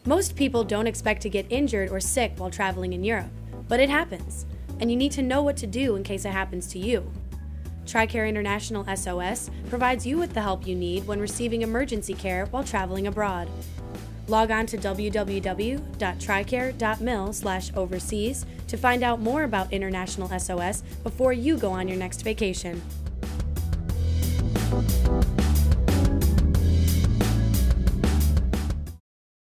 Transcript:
Most people don't expect to get injured or sick while traveling in Europe, but it happens, and you need to know what to do in case it happens to you. Tricare International SOS provides you with the help you need when receiving emergency care while traveling abroad. Log on to www.tricare.mil/overseas to find out more about International SOS before you go on your next vacation.